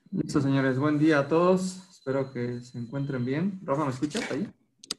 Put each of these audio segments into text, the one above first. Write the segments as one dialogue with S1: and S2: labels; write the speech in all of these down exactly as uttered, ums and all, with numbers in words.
S1: Listo, señores. Buen día a todos. Espero que se encuentren bien. Rafa, ¿me escuchas ahí?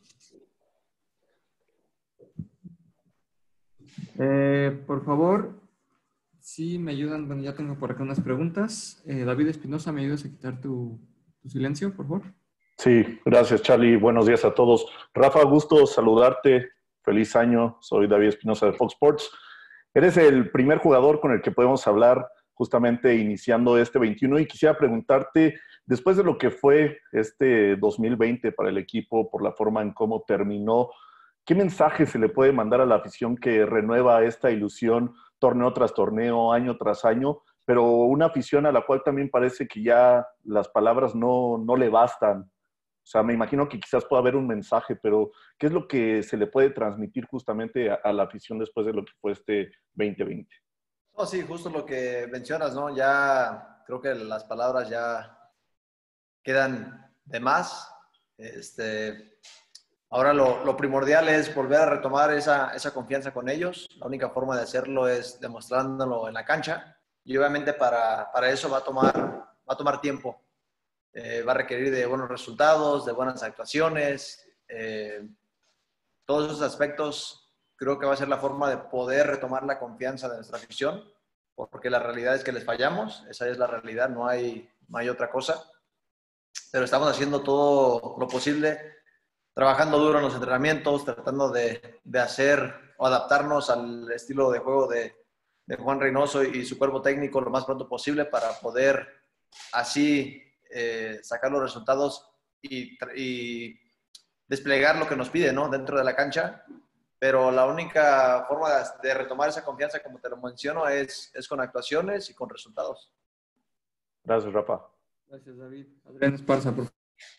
S1: Eh, por favor, si me ayudan, bueno, ya tengo por acá unas preguntas. Eh, David Espinosa, ¿me ayudas a quitar tu, tu silencio, por favor?
S2: Sí, gracias Charlie. Buenos días a todos. Rafa, gusto saludarte. Feliz año. Soy David Espinosa de Fox Sports. Eres el primer jugador con el que podemos hablar justamente iniciando este veintiuno y quisiera preguntarte, después de lo que fue este dos mil veinte para el equipo, por la forma en cómo terminó, ¿qué mensaje se le puede mandar a la afición que renueva esta ilusión torneo tras torneo, año tras año, pero una afición a la cual también parece que ya las palabras no, no le bastan? O sea, me imagino que quizás pueda haber un mensaje, pero ¿qué es lo que se le puede transmitir justamente a, a la afición después de lo que fue este veinte veinte?
S3: No, sí, justo lo que mencionas, ¿no? Ya creo que las palabras ya quedan de más. Este, ahora lo, lo primordial es volver a retomar esa, esa confianza con ellos. La única forma de hacerlo es demostrándolo en la cancha. Y obviamente para, para eso va a tomar, va a tomar tiempo. Eh, va a requerir de buenos resultados, de buenas actuaciones. Eh, todos esos aspectos creo que va a ser la forma de poder retomar la confianza de nuestra afición, porque la realidad es que les fallamos, esa es la realidad, no hay, no hay otra cosa, pero estamos haciendo todo lo posible, trabajando duro en los entrenamientos, tratando de, de hacer o adaptarnos al estilo de juego de, de Juan Reynoso y su cuerpo técnico lo más pronto posible para poder así eh, sacar los resultados y, y desplegar lo que nos pide, ¿no? Dentro de la cancha. Pero la única forma de retomar esa confianza, como te lo menciono, es, es con actuaciones y con resultados.
S2: Gracias, Rafa.
S1: Gracias, David. Adrián Esparza, por favor.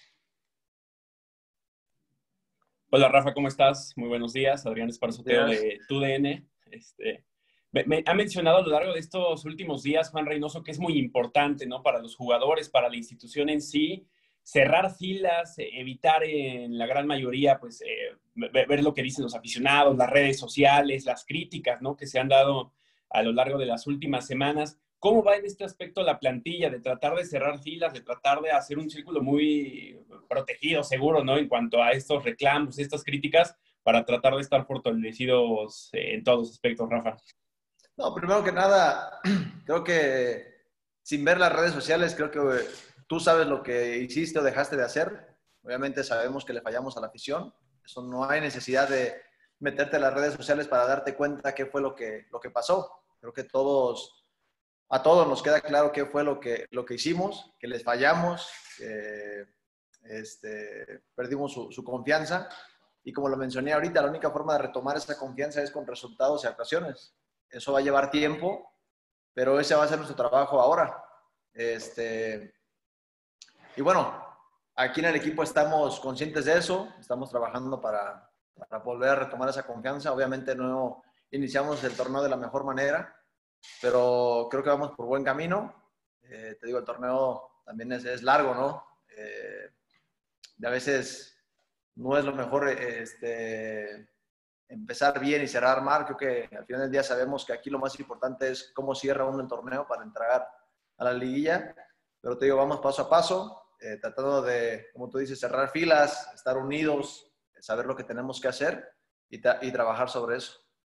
S4: Hola Rafa, ¿cómo estás? Muy buenos días. Adrián Esparzoteo
S3: Días.
S4: de T U D N. Este, me, me ha mencionado a lo largo de estos últimos días Juan Reynoso que es muy importante, ¿no? Para los jugadores, para la institución en sí, cerrar filas, eh, evitar en la gran mayoría, pues, eh, ver, ver lo que dicen los aficionados, las redes sociales, las críticas, ¿no? Que se han dado a lo largo de las últimas semanas. ¿Cómo va en este aspecto la plantilla de tratar de cerrar filas, de tratar de hacer un círculo muy protegido, seguro, ¿no? En cuanto a estos reclamos, estas críticas, para tratar de estar fortalecidos en todos los aspectos, Rafa.
S3: No, primero que nada, creo que sin ver las redes sociales, creo que tú sabes lo que hiciste o dejaste de hacer. Obviamente sabemos que le fallamos a la afición. Eso no hay necesidad de meterte a las redes sociales para darte cuenta qué fue lo que, lo que pasó. Creo que todos a todos nos queda claro qué fue lo que, lo que hicimos, que les fallamos, que este, perdimos su, su confianza. Y como lo mencioné ahorita, la única forma de retomar esa confianza es con resultados y actuaciones. Eso va a llevar tiempo, pero ese va a ser nuestro trabajo ahora. Este, y bueno, aquí en el equipo estamos conscientes de eso, estamos trabajando para, para volver a retomar esa confianza. Obviamente no iniciamos el torneo de la mejor manera, pero creo que vamos por buen camino. Eh, te digo, el torneo también es, es largo, ¿no? Eh, y a veces no es lo mejor este, empezar bien y cerrar mal. Creo que al final del día sabemos que aquí lo más importante es cómo cierra uno el torneo para entrar a la liguilla. Pero te digo, vamos paso a paso, eh, tratando de, como tú dices, cerrar filas, estar unidos, saber lo que tenemos que hacer y, tra y trabajar sobre eso.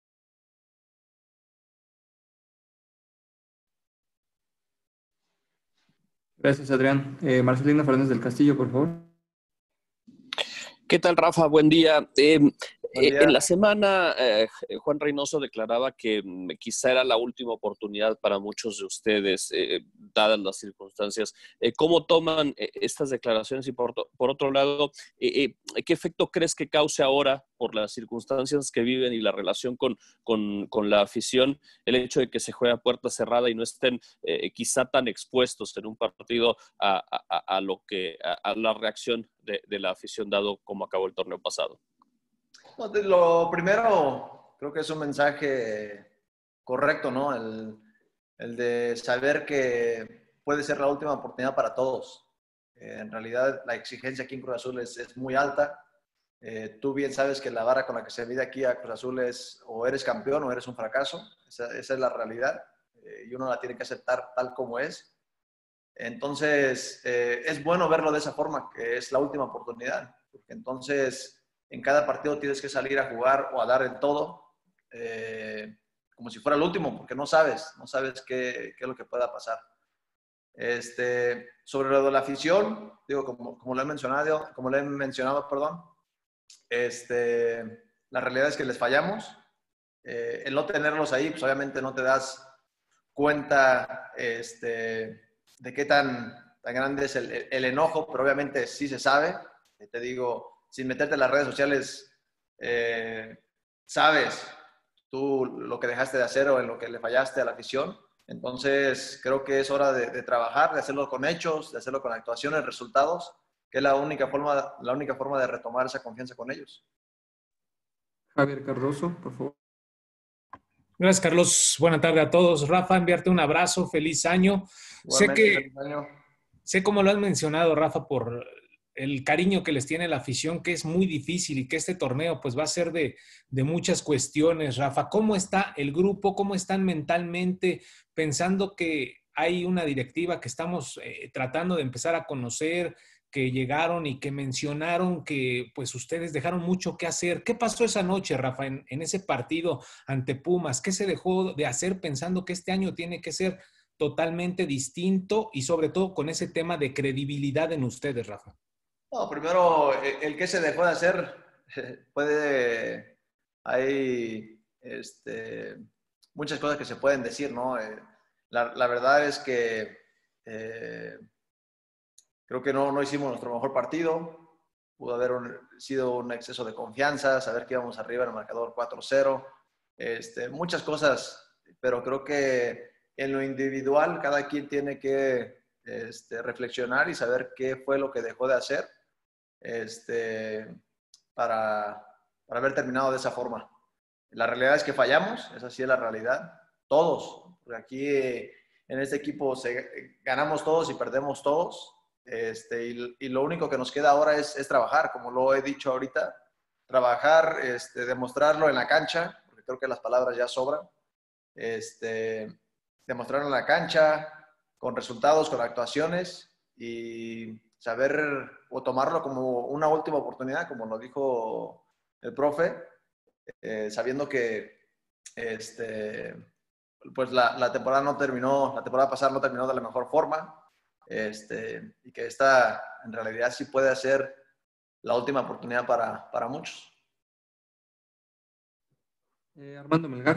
S1: Gracias, Adrián. Eh, Marcelino Fernández del Castillo, por favor.
S5: ¿Qué tal, Rafa? Buen día. Eh,
S3: Buen
S5: eh,
S3: día.
S5: en la semana, eh, Juan Reynoso declaraba que mm, quizá era la última oportunidad para muchos de ustedes, eh, dadas las circunstancias. Eh, ¿Cómo toman eh, estas declaraciones? Y por, por otro lado, eh, eh, ¿qué efecto crees que cause ahora, por las circunstancias que viven y la relación con, con, con la afición, el hecho de que se juegue a puerta cerrada y no estén eh, quizá tan expuestos en un partido a, a, a lo que, a, a la reacción de, de la afición, dado como acabó el torneo pasado?
S3: No, lo primero, creo que es un mensaje correcto, ¿no? El, el de saber que puede ser la última oportunidad para todos. Eh, en realidad, la exigencia aquí en Cruz Azul es, es muy alta. Eh, tú bien sabes que la vara con la que se mide aquí a Cruz Azul es o eres campeón o eres un fracaso. Esa, esa es la realidad eh, y uno la tiene que aceptar tal como es. Entonces, eh, es bueno verlo de esa forma, que es la última oportunidad, porque entonces en cada partido tienes que salir a jugar o a dar el todo, eh, como si fuera el último, porque no sabes, no sabes qué, qué es lo que pueda pasar. Este, sobre lo de la afición, digo, como, como lo he mencionado, como lo he mencionado, perdón, este, la realidad es que les fallamos. Eh, el no tenerlos ahí, pues obviamente no te das cuenta este, de qué tan, tan grande es el, el, el enojo, pero obviamente sí se sabe. Eh, te digo, sin meterte en las redes sociales, eh, sabes tú lo que dejaste de hacer o en lo que le fallaste a la afición. Entonces, creo que es hora de, de trabajar, de hacerlo con hechos, de hacerlo con actuaciones, resultados, que es la única forma, la única forma de retomar esa confianza con ellos.
S1: Javier Cardoso, por favor.
S6: Gracias, Carlos. Buenas tardes a todos. Rafa, enviarte un abrazo. Feliz año.
S3: Igualmente,
S6: sé que,
S3: feliz año.
S6: sé como lo has mencionado, Rafa, por el cariño que les tiene la afición, que es muy difícil y que este torneo pues va a ser de, de muchas cuestiones. Rafa, ¿cómo está el grupo? ¿Cómo están mentalmente? Pensando que hay una directiva que estamos eh, tratando de empezar a conocer, que llegaron y que mencionaron que pues ustedes dejaron mucho que hacer. ¿Qué pasó esa noche, Rafa, en, en ese partido ante Pumas? ¿Qué se dejó de hacer pensando que este año tiene que ser totalmente distinto y sobre todo con ese tema de credibilidad en ustedes, Rafa?
S3: No, primero, el, el que se dejó de hacer puede, hay este, muchas cosas que se pueden decir, ¿no? Eh, la, la verdad es que eh, creo que no, no hicimos nuestro mejor partido, pudo haber un, sido un exceso de confianza, saber que íbamos arriba en el marcador cuatro cero, este, muchas cosas, pero creo que en lo individual cada quien tiene que este, reflexionar y saber qué fue lo que dejó de hacer. Este, para, para haber terminado de esa forma. La realidad es que fallamos, esa sí es la realidad, todos, porque aquí eh, en este equipo se, ganamos todos y perdemos todos, este, y, y lo único que nos queda ahora es, es trabajar, como lo he dicho ahorita, trabajar, este, demostrarlo en la cancha, porque creo que las palabras ya sobran, este, demostrarlo en la cancha, con resultados, con actuaciones, y saber o tomarlo como una última oportunidad, como lo dijo el profe, eh, sabiendo que este, pues la, la, temporada no terminó, la temporada pasada no terminó de la mejor forma, este, y que esta en realidad sí puede ser la última oportunidad para, para muchos.
S1: Eh, Armando Melgar.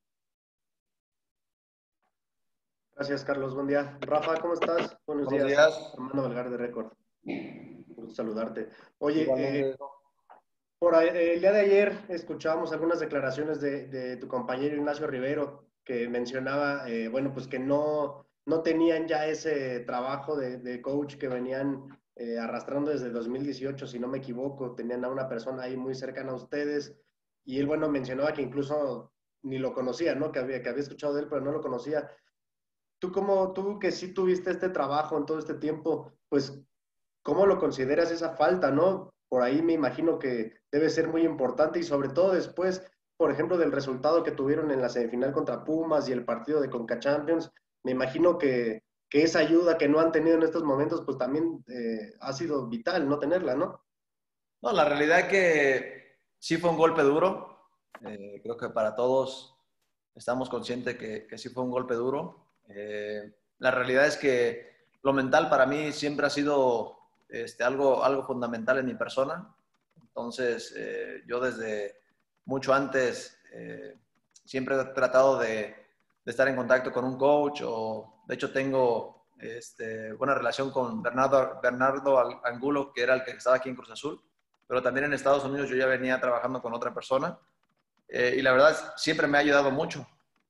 S7: Gracias, Carlos. Buen día. Rafa, ¿cómo estás? Buenos,
S3: Buenos
S7: días.
S3: días.
S7: Armando Melgar de Récord. Gusto saludarte. Oye, eh,
S3: no.
S7: por ahí, el día de ayer escuchábamos algunas declaraciones de, de tu compañero Ignacio Rivero que mencionaba, eh, bueno, pues que no, no tenían ya ese trabajo de, de coach que venían eh, arrastrando desde dos mil dieciocho, si no me equivoco. Tenían a una persona ahí muy cercana a ustedes y él, bueno, mencionaba que incluso ni lo conocía, ¿no? Que había, que había escuchado de él, pero no lo conocía. Tú, como tú que sí tuviste este trabajo en todo este tiempo, pues, ¿cómo lo consideras esa falta, no? Por ahí me imagino que debe ser muy importante y sobre todo después, por ejemplo, del resultado que tuvieron en la semifinal contra Pumas y el partido de Conca Champions, me imagino que, que esa ayuda que no han tenido en estos momentos, pues también eh, ha sido vital no tenerla, ¿no?
S3: No, la realidad es que sí fue un golpe duro. Eh, creo que para todos estamos conscientes que, que sí fue un golpe duro. Eh, la realidad es que lo mental para mí siempre ha sido este, algo, algo fundamental en mi persona. Entonces, eh, yo desde mucho antes eh, siempre he tratado de, de estar en contacto con un coach, o de hecho tengo este, buena relación con Bernardo, Bernardo Angulo, que era el que estaba aquí en Cruz Azul, pero también en Estados Unidos yo ya venía trabajando con otra persona, eh, y la verdad siempre me ha ayudado mucho.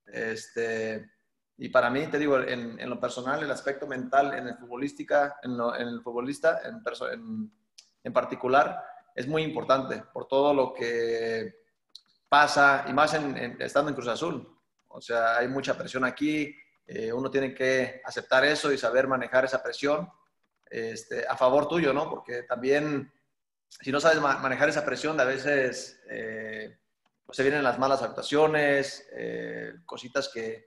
S3: Este, y para mí, te digo, en, en lo personal, el aspecto mental en el futbolística, en, lo, en el futbolista en, en, en particular, es muy importante por todo lo que pasa, y más en, en, estando en Cruz Azul. O sea, hay mucha presión aquí, eh, uno tiene que aceptar eso y saber manejar esa presión este, a favor tuyo, ¿no? Porque también, si no sabes ma manejar esa presión, a veces eh, pues se vienen las malas actuaciones, eh, cositas que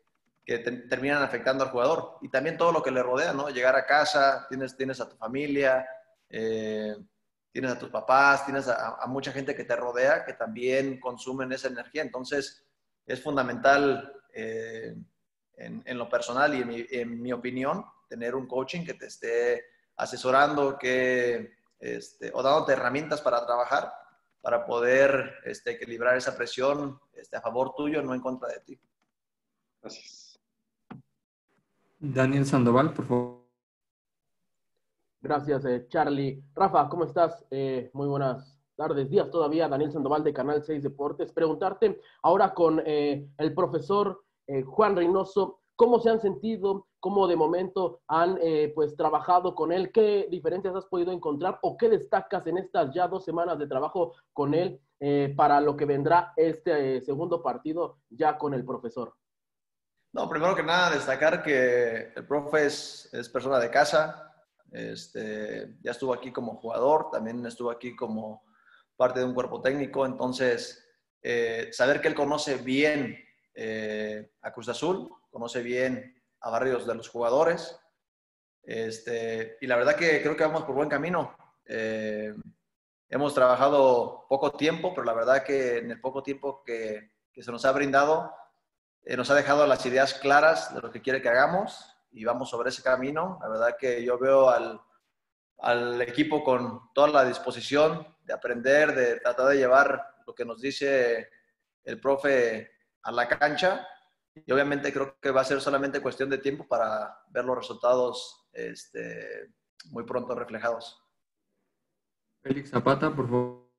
S3: que te, terminan afectando al jugador. Y también todo lo que le rodea, ¿no? Llegar a casa, tienes, tienes a tu familia, eh, tienes a tus papás, tienes a, a mucha gente que te rodea que también consumen esa energía. Entonces, es fundamental eh, en, en lo personal y en mi, en mi opinión, tener un coaching que te esté asesorando que, este, o dándote herramientas para trabajar, para poder este, equilibrar esa presión este, a favor tuyo, no en contra de ti.
S7: Gracias.
S1: Daniel Sandoval, por favor.
S8: Gracias, eh, Charlie. Rafa, ¿cómo estás? Eh, muy buenas tardes, días todavía. Daniel Sandoval de Canal seis Deportes. Preguntarte ahora con eh, el profesor eh, Juan Reynoso, ¿cómo se han sentido? ¿Cómo de momento han eh, pues trabajado con él? ¿Qué diferencias has podido encontrar o qué destacas en estas ya dos semanas de trabajo con él eh, para lo que vendrá este eh, segundo partido ya con el profesor?
S3: No, primero que nada, destacar que el profe es, es persona de casa. Este, ya estuvo aquí como jugador, también estuvo aquí como parte de un cuerpo técnico. Entonces, eh, saber que él conoce bien eh, a Cruz Azul, conoce bien a varios de los jugadores. Este, y la verdad que creo que vamos por buen camino. Eh, hemos trabajado poco tiempo, pero la verdad que en el poco tiempo que, que se nos ha brindado, Eh, nos ha dejado las ideas claras de lo que quiere que hagamos y vamos sobre ese camino. La verdad que yo veo al, al equipo con toda la disposición de aprender, de tratar de llevar lo que nos dice el profe a la cancha y obviamente creo que va a ser solamente cuestión de tiempo para ver los resultados este, muy pronto reflejados.
S1: Félix Zapata, por favor.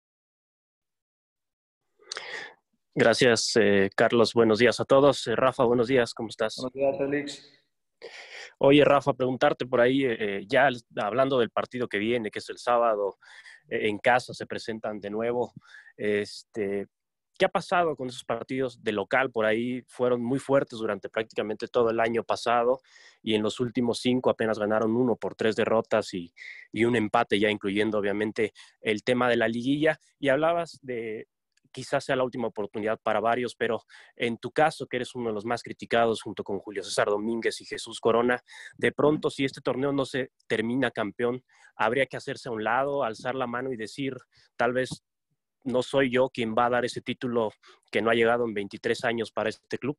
S9: Gracias, eh, Carlos. Buenos días a todos. Eh, Rafa, buenos días. ¿Cómo estás?
S3: Buenos días, Félix.
S9: Oye, Rafa, preguntarte por ahí, eh, ya hablando del partido que viene, que es el sábado, eh, en casa se presentan de nuevo. Este, ¿qué ha pasado con esos partidos de local por ahí? Fueron muy fuertes durante prácticamente todo el año pasado y en los últimos cinco apenas ganaron uno por tres derrotas y, y un empate ya incluyendo obviamente el tema de la liguilla. Y hablabas de quizás sea la última oportunidad para varios, pero en tu caso, que eres uno de los más criticados junto con Julio César Domínguez y Jesús Corona, de pronto, si este torneo no se termina campeón, habría que hacerse a un lado, alzar la mano y decir, tal vez no soy yo quien va a dar ese título que no ha llegado en veintitrés años para este club.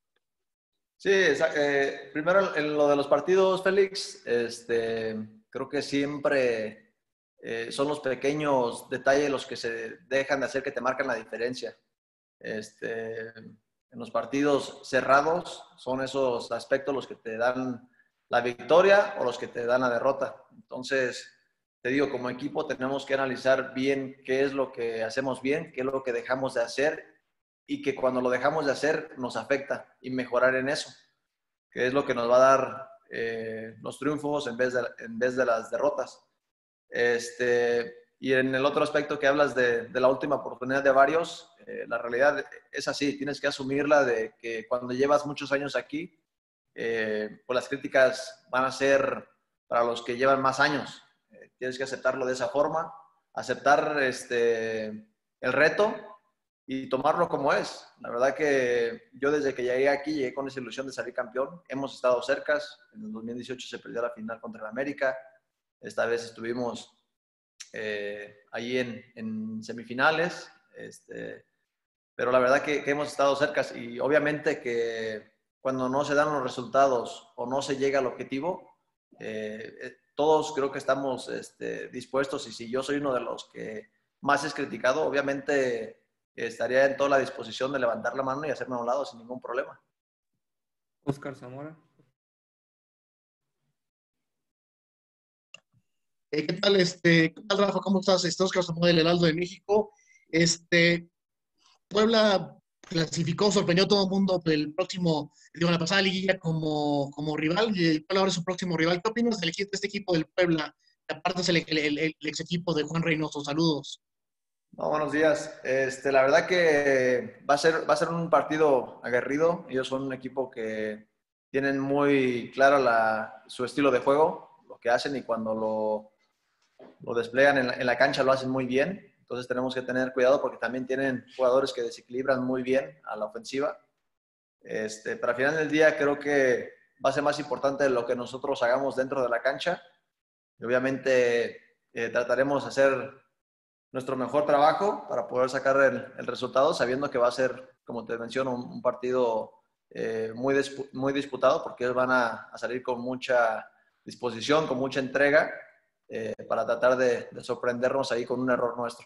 S3: Sí, eh, primero en lo de los partidos, Félix, este, creo que siempre... Eh, son los pequeños detalles los que se dejan de hacer que te marcan la diferencia. Este, en los partidos cerrados son esos aspectos los que te dan la victoria o los que te dan la derrota. Entonces, te digo, como equipo tenemos que analizar bien qué es lo que hacemos bien, qué es lo que dejamos de hacer y que cuando lo dejamos de hacer nos afecta y mejorar en eso, que es lo que nos va a dar eh, los triunfos en vez de, en vez de las derrotas. Este, y en el otro aspecto que hablas de, de la última oportunidad de varios, eh, la realidad es así, tienes que asumirla de que cuando llevas muchos años aquí, eh, pues las críticas van a ser para los que llevan más años. Eh, tienes que aceptarlo de esa forma, aceptar este, el reto y tomarlo como es. La verdad que yo desde que llegué aquí, llegué con esa ilusión de salir campeón. Hemos estado cercas, en el dos mil dieciocho se perdió la final contra el América. Esta vez estuvimos eh, allí en, en semifinales, este, pero la verdad que, que hemos estado cerca y obviamente que cuando no se dan los resultados o no se llega al objetivo, eh, todos creo que estamos este, dispuestos y si yo soy uno de los que más es criticado, obviamente estaría en toda la disposición de levantar la mano y hacerme a un lado sin ningún problema.
S1: Oscar Zamora.
S10: Eh, ¿Qué tal, este, qué tal, Rafa? ¿Cómo estás? Este Oscar Zamora del Heraldo de México. Este, Puebla clasificó, sorprendió a todo el mundo el próximo, digo, la pasada liguilla como, como rival, y el Puebla ahora es su próximo rival. ¿Qué opinas del equipo, de este equipo del Puebla? Aparte es el, el, el, el ex equipo de Juan Reynoso. Saludos.
S3: No, buenos días. Este, la verdad que va a ser, va a ser un partido aguerrido. Ellos son un equipo que tienen muy claro la, su estilo de juego, lo que hacen y cuando lo, lo desplegan en la, en la cancha lo hacen muy bien. Entonces tenemos que tener cuidado porque también tienen jugadores que desequilibran muy bien a la ofensiva. Este, pero al final del día creo que va a ser más importante lo que nosotros hagamos dentro de la cancha. Y obviamente eh, trataremos de hacer nuestro mejor trabajo para poder sacar el, el resultado, sabiendo que va a ser, como te menciono, un, un partido eh, muy, muy disputado, porque ellos van a, a salir con mucha disposición, con mucha entrega, eh, para tratar de, de sorprendernos ahí con un error nuestro.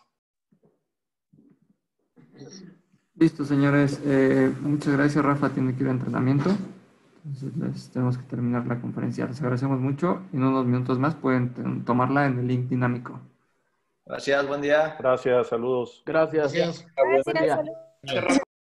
S1: Listo, señores. Eh, muchas gracias. Rafa tiene que ir a entrenamiento. Entonces les tenemos que terminar la conferencia. Les agradecemos mucho y en unos minutos más pueden tomarla en el link dinámico.
S3: Gracias, buen día.
S2: Gracias, saludos.
S8: Gracias.
S10: Gracias.
S8: Buen día.
S11: Gracias.